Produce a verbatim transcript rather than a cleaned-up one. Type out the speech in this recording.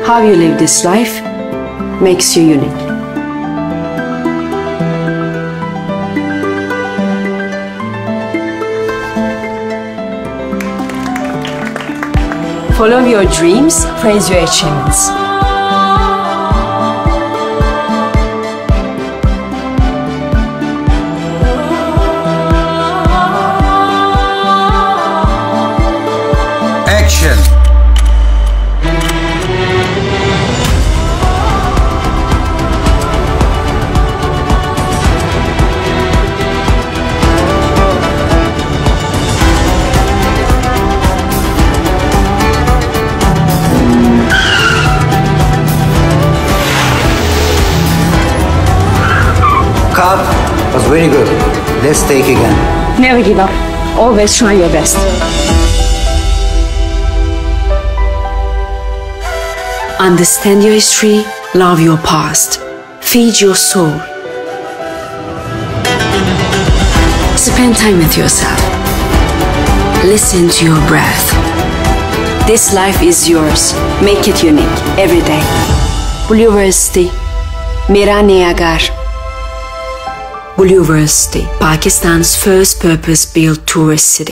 How you live this life makes you unique. Follow your dreams, praise your achievements. Action! Cut was very good. Let's take again. Never give up. Always try your best. Understand your history, love your past, feed your soul. Spend time with yourself. Listen to your breath. This life is yours. Make it unique every day. University, Mera, Naya, 𝐂𝐟𝐿. University, Pakistan's first purpose-built tourist city.